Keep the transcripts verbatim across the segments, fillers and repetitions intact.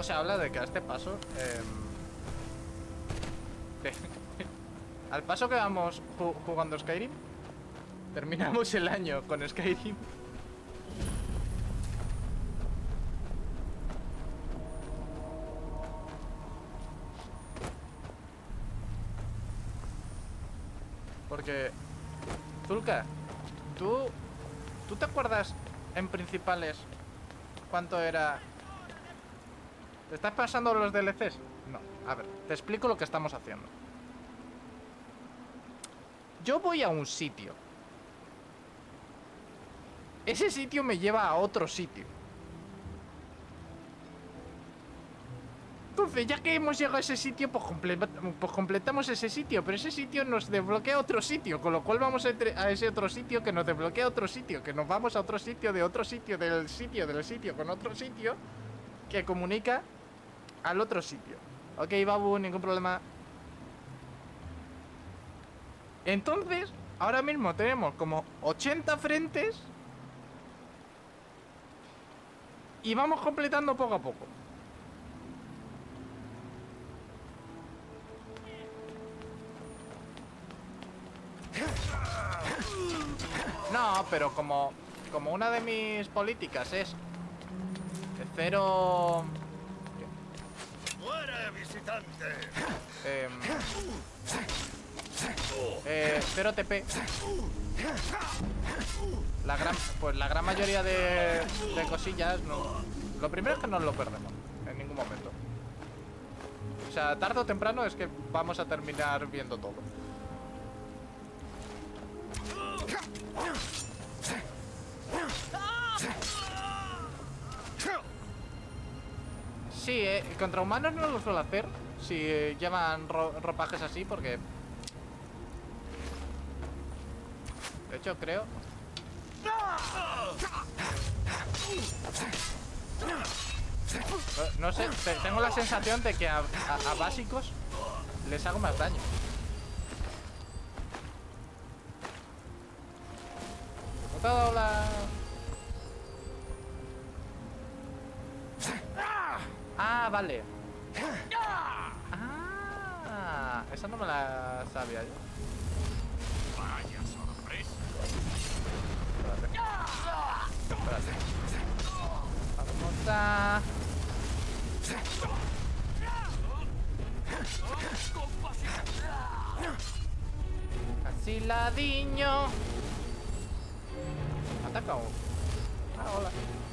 Poco se habla de que a este paso... Eh, de, al paso que vamos ju jugando Skyrim, terminamos el año con Skyrim. Porque... Zulka, ¿tú, ¿tú te acuerdas en principales cuánto era? ¿Te estás pasando los D L Cs? No, a ver, te explico lo que estamos haciendo. Yo voy a un sitio. Ese sitio me lleva a otro sitio. Entonces, ya que hemos llegado a ese sitio, pues, comple pues completamos ese sitio. Pero ese sitio nos desbloquea otro sitio. Con lo cual vamos a, a ese otro sitio que nos desbloquea otro sitio. Que nos vamos a otro sitio, de otro sitio, del sitio, del sitio, con otro sitio que comunica al otro sitio. Ok, Babu, ningún problema. Entonces, ahora mismo tenemos como ochenta frentes y vamos completando poco a poco. No, pero como, como una de mis políticas es cero... ¡Muere, visitante! Eh, eh, cero T P. La gran, pues la gran mayoría de, de cosillas no, lo primero es que no lo perdemos en ningún momento. O sea, tarde o temprano es que vamos a terminar viendo todo. Sí, eh, contra humanos no lo suelo hacer si eh, llevan ro ropajes así, porque... De hecho, creo... No, no sé, tengo la sensación de que a, a, a básicos les hago más daño. ¿No te ha dado la...? Ah, vale. Ah, esa no me la sabía yo. Vaya sorpresa. Espérate. Espérate. Vamos a... Asiladiño. Ataca uno. Ah, hola.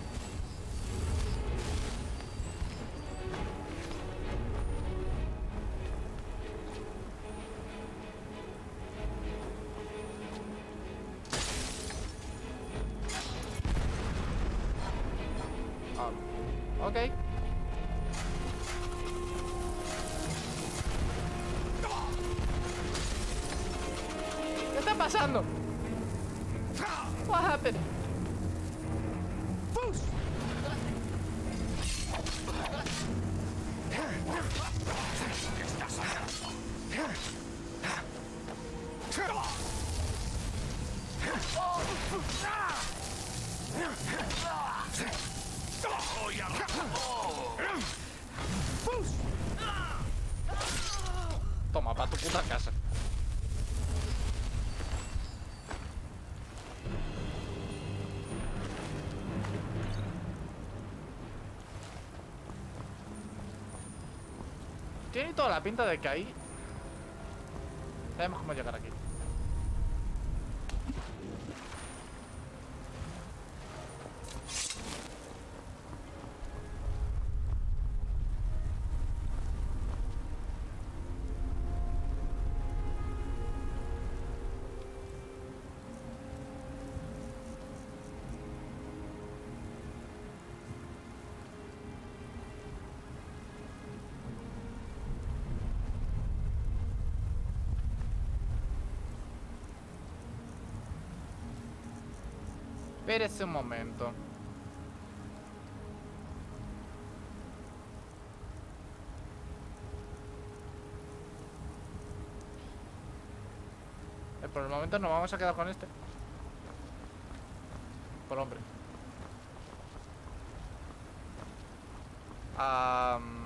Ah, ok. ¿Qué está pasando? What happened? ¿Qué estás haciendo? ¡Voy a... Toma, pa' tu puta casa. Tiene toda la pinta de que ahí sabemos cómo llegar aquí. Espérese un momento. Eh, por el momento nos vamos a quedar con este. Por hombre. Um...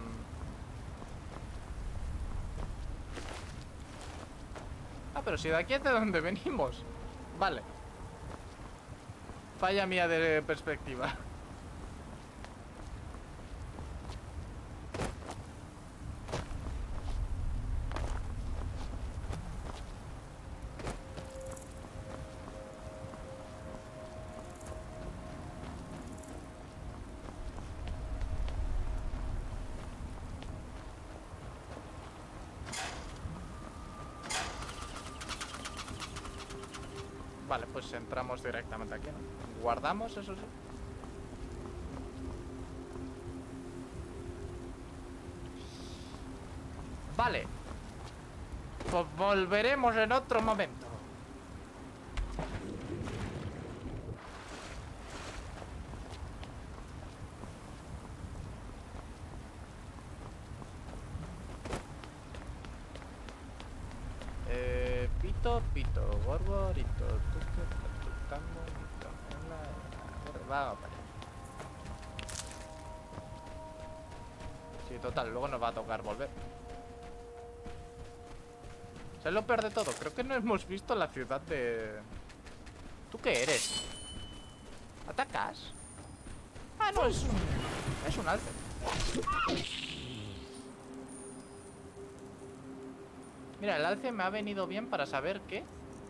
Ah, pero si de aquí es de donde venimos. Vale. Falla mía de perspectiva. Vale, pues entramos directamente aquí, ¿no? Guardamos, eso sí. Vale. Pues volveremos en otro momento. Eh, pito, pito, gorgorito, tuque, tango, mito, hola, va, va, vale. Sí, total, luego nos va a tocar volver. ¿Sabes lo peor de todo? Creo que no hemos visto la ciudad de... ¿Tú qué eres? ¿Atacas? Ah, no, es un... Es un alce. Mira, el alce me ha venido bien para saber que...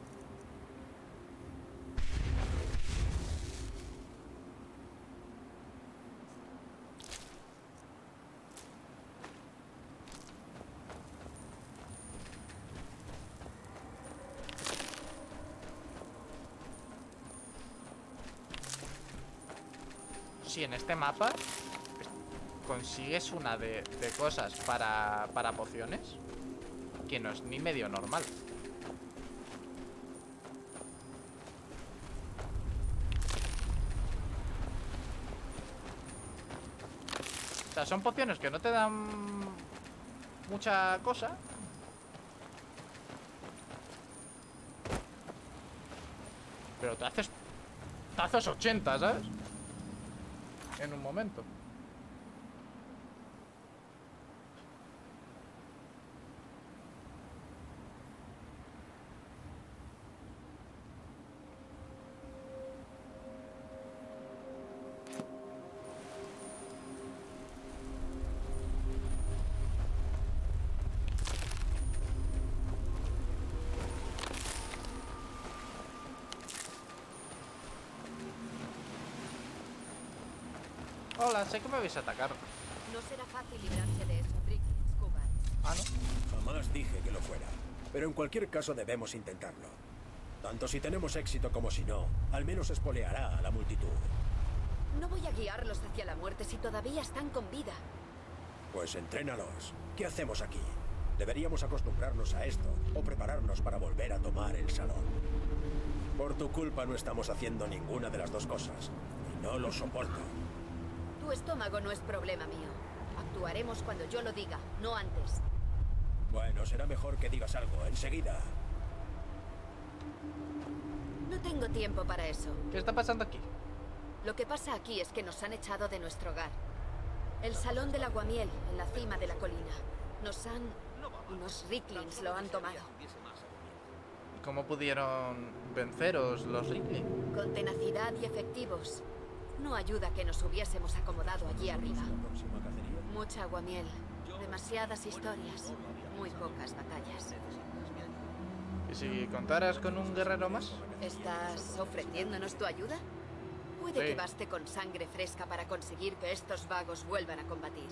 Si en este mapa consigues una de, de cosas para, para pociones, que no es ni medio normal. O sea, son pociones que no te dan mucha cosa, pero te haces te haces ochenta, ¿sabes? En un momento. Hola, sé que me vais a atacar. No será fácil librarse de eso, Rick Scuba. Ah, ¿no? Jamás dije que lo fuera, pero en cualquier caso debemos intentarlo. Tanto si tenemos éxito como si no, al menos espoleará a la multitud. No voy a guiarlos hacia la muerte si todavía están con vida. Pues entrénalos. ¿Qué hacemos aquí? Deberíamos acostumbrarnos a esto o prepararnos para volver a tomar el salón. Por tu culpa no estamos haciendo ninguna de las dos cosas, y no lo soporto. Tu estómago no es problema mío. Actuaremos cuando yo lo diga, no antes. Bueno, será mejor que digas algo enseguida. No tengo tiempo para eso. ¿Qué está pasando aquí? Lo que pasa aquí es que nos han echado de nuestro hogar. El salón del aguamiel, en la cima de la colina. Nos han... Unos Ricklings lo han tomado. ¿Cómo pudieron venceros los Rickling? Con tenacidad y efectivos. No ayuda que nos hubiésemos acomodado allí arriba. Mucha aguamiel, demasiadas historias, muy pocas batallas. ¿Y si contaras con un guerrero más? ¿Estás ofreciéndonos tu ayuda? Puede Sí. que baste con sangre fresca para conseguir que estos vagos vuelvan a combatir.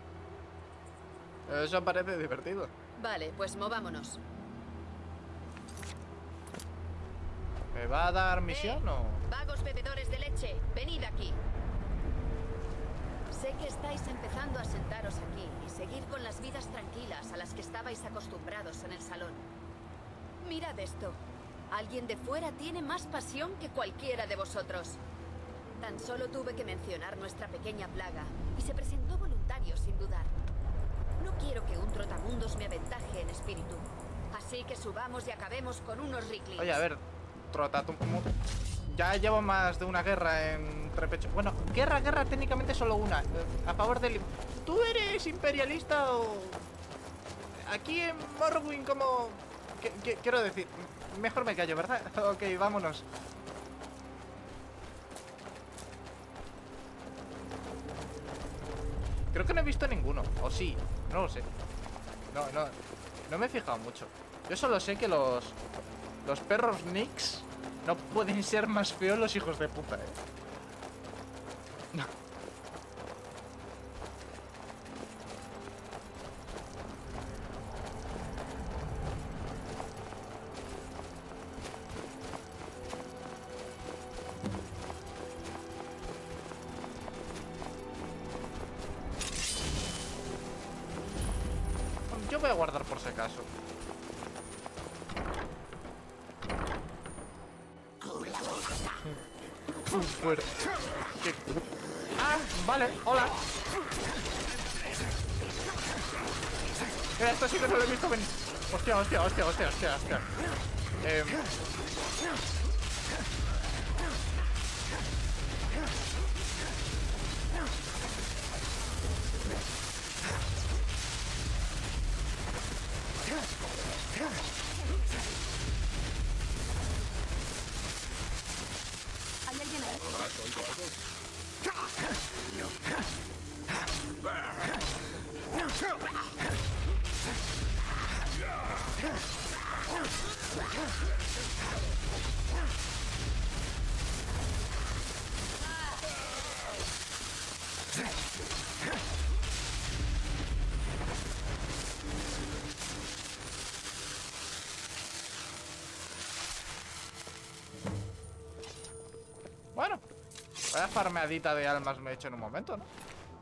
Eso parece divertido. Vale, pues movámonos. ¿Me va a dar misión o...? Vagos bebedores de leche, venid aquí. Sé que estáis empezando a sentaros aquí y seguir con las vidas tranquilas a las que estabais acostumbrados en el salón. Mirad esto. Alguien de fuera tiene más pasión que cualquiera de vosotros. Tan solo tuve que mencionar nuestra pequeña plaga y se presentó voluntario sin dudar. No quiero que un trotamundos me aventaje en espíritu. Así que subamos y acabemos con unos Ricklings. Oye, a ver, Trotatum... Ya llevo más de una guerra entre pecho. Bueno, guerra, guerra, técnicamente solo una. A favor del... ¿Tú eres imperialista o...? Aquí en Morrowind como... ¿Qué, qué, quiero decir? Mejor me callo, ¿verdad? Ok, vámonos. Creo que no he visto ninguno. O sí, no lo sé. No, no, no me he fijado mucho. Yo solo sé que los... Los perros Nix no pueden ser más feos los hijos de puta, eh. No. Yo voy a guardar por si acaso. Fuera. ¿Qué? Ah, vale, hola. Mira, esto sí que no lo he visto venir. Hostia, hostia, hostia, hostia, hostia, hostia. Eh... ¿Hay alguien ahí? Bueno, vaya farmeadita de almas me he hecho en un momento, ¿no?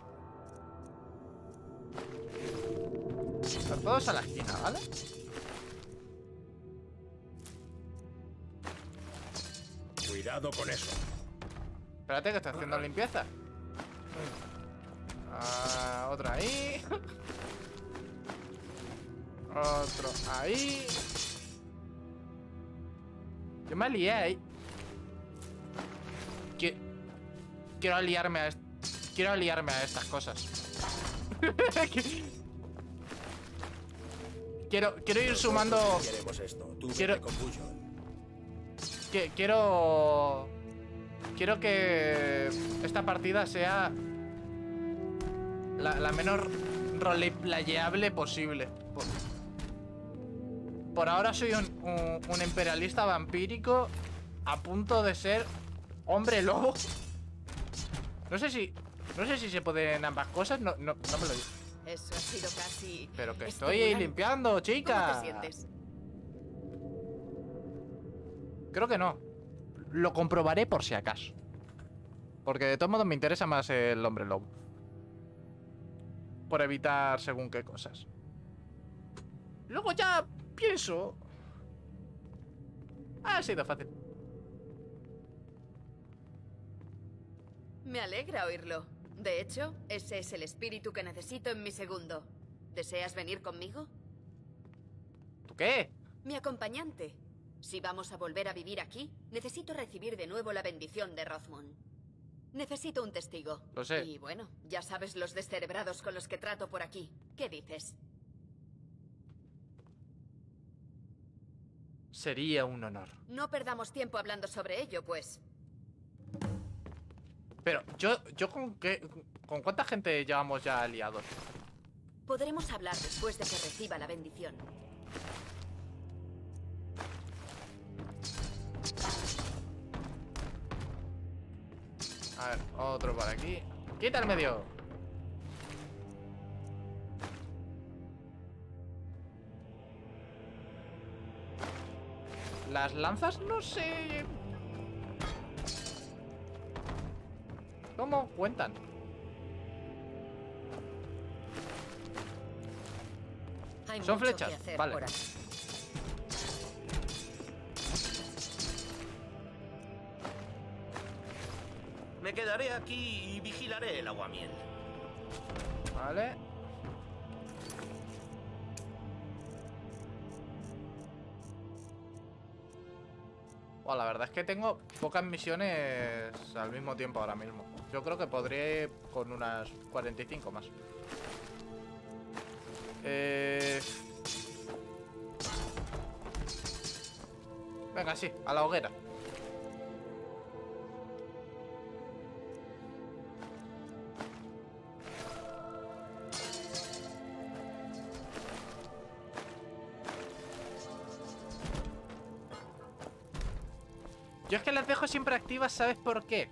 Están todos a la esquina, ¿vale? Cuidado con eso. Espérate que estoy haciendo limpieza. Ah, otra ahí. Otro ahí. Yo me lié ahí. Qui- Quiero aliarme a est- Quiero aliarme a estas cosas. Quiero, quiero ir sumando. Nosotros queremos esto. Tú vete Quiero- con Bullon. que, quiero... Quiero que esta partida sea la, la menos roleplayable posible. Por, por ahora soy un, un, un imperialista vampírico a punto de ser hombre lobo. No sé si... No sé si se pueden ambas cosas, no, no, no me lo digo. Eso ha sido casi... Pero que estoy estimulante. limpiando, chica. ¿Cómo te sientes? Creo que no. Lo comprobaré por si acaso. Porque de todos modos me interesa más el hombre lobo. Por evitar según qué cosas. Luego ya pienso... Ha sido fácil. Me alegra oírlo. De hecho, ese es el espíritu que necesito en mi segundo. ¿Deseas venir conmigo? ¿Tú qué? Mi acompañante. Si vamos a volver a vivir aquí, necesito recibir de nuevo la bendición de Rothmund. Necesito un testigo. Lo sé. Y bueno, ya sabes los descerebrados con los que trato por aquí. ¿Qué dices? Sería un honor. No perdamos tiempo hablando sobre ello, pues. Pero yo, yo con qué... ¿Con cuánta gente llevamos ya aliados? Podremos hablar después de que reciba la bendición. A ver, otro por aquí. ¡Quita el medio! Las lanzas no sé... ¿Cómo cuentan? Hay Son mucho flechas, que hacer vale. por aquí. Me quedaré aquí y vigilaré el aguamiel. Vale. Bueno, la verdad es que tengo pocas misiones al mismo tiempo ahora mismo. Yo creo que podría ir con unas cuarenta y cinco más. Eh... Venga, sí, a la hoguera. Yo es que las dejo siempre activas, ¿sabes por qué?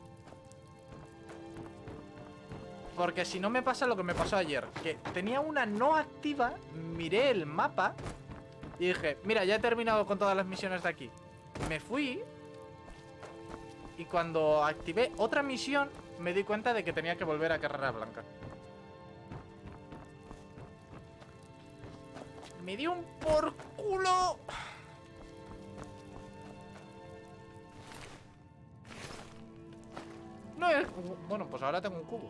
Porque si no me pasa lo que me pasó ayer. Que tenía una no activa, miré el mapa y dije, mira, ya he terminado con todas las misiones de aquí. Me fui y cuando activé otra misión me di cuenta de que tenía que volver a Carrera Blanca. Me dio un por culo. No es... Bueno, pues ahora tengo un cubo.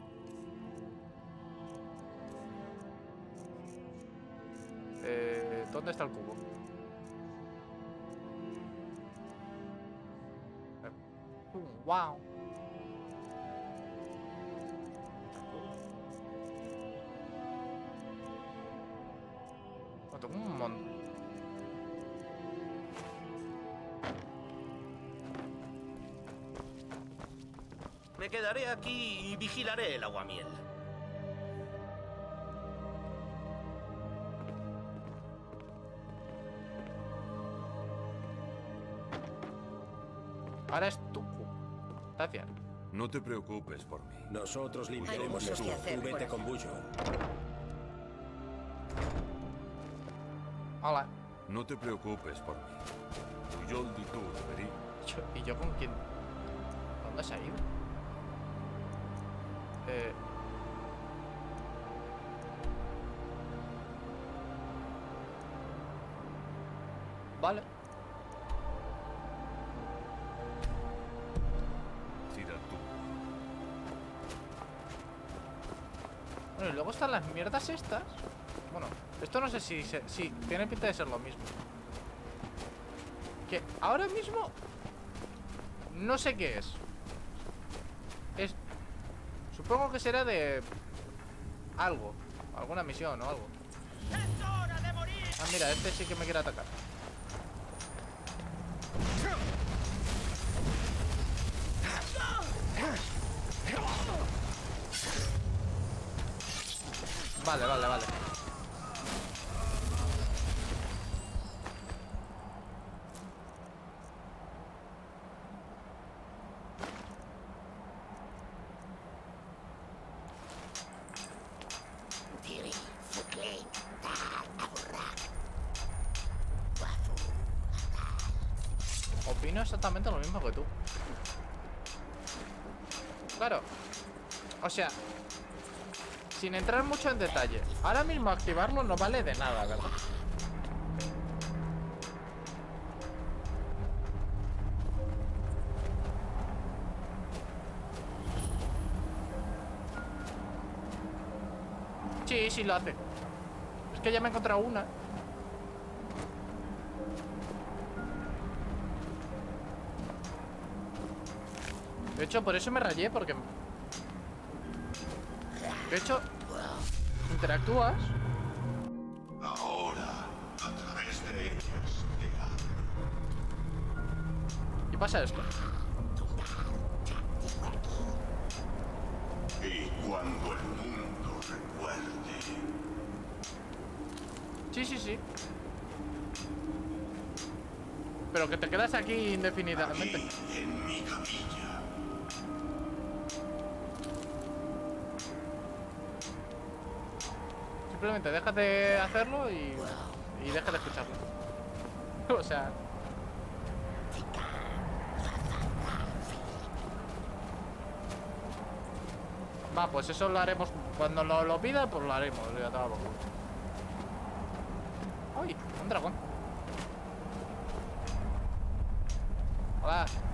Eh, ¿Dónde está el cubo? Eh, uh, wow. Oh, tengo un montón. Me quedaré aquí y vigilaré el aguamiel. Ahora es tu cubo. Gracias. No te preocupes por mí. Nosotros Hay limpiaremos mucho esto. que hacer Tú vete por con allá. Bullo. Hola. No te preocupes por mí. Puyol di tu, Veri. Yo- ¿Y yo con quién? ¿Dónde se ha ido? Eh... Vale. Sira tú. Bueno, y luego están las mierdas estas. Bueno, esto no sé si... Se, sí, tiene pinta de ser lo mismo. Que ahora mismo... No sé qué es. Es... Supongo que será de... Algo. Alguna misión o algo. Ah, mira, este sí que me quiere atacar. Vale, vale, vale. Opino exactamente lo mismo que tú. Claro. O sea, sin entrar mucho en detalle, ahora mismo activarlo no vale de nada, ¿verdad? Sí, sí lo hace. Es que ya me he encontrado una. De hecho, por eso me rayé, porque... De hecho, interactúas. Ahora, a través de ellas, te Y pasa esto. Y cuando el mundo recuerde, Sí, sí, sí. Pero que te quedas aquí indefinidamente. aquí en mi capilla, Simplemente dejas de hacerlo y, y dejas de escucharlo. O sea... Va, pues eso lo haremos. Cuando lo, lo pida, pues lo haremos. Ya te va por culo. ¡Ay! Un dragón. Hola.